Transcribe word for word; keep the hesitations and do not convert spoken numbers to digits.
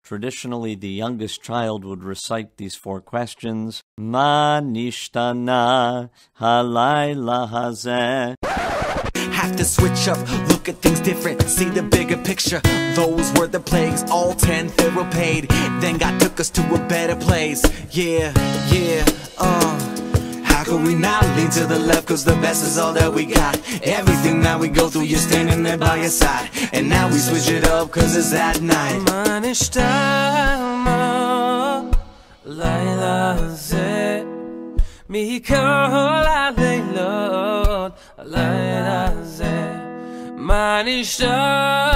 Traditionally, the youngest child would recite these four questions. Mah Nishtanah halayla hazeh. Have to switch up, look at things different, see the bigger picture. Those were the plagues, all ten Pharaoh paid. Then God took us to a better place. Yeah, yeah, uh how could we not lean to the left, cause the best is all that we got. Everything that we go through, you're standing there by your side. And now we switch it up, cause it's at night. Mah Nishtanah halayla hazeh mikol haleilot halayla hazeh Mah Nishtanah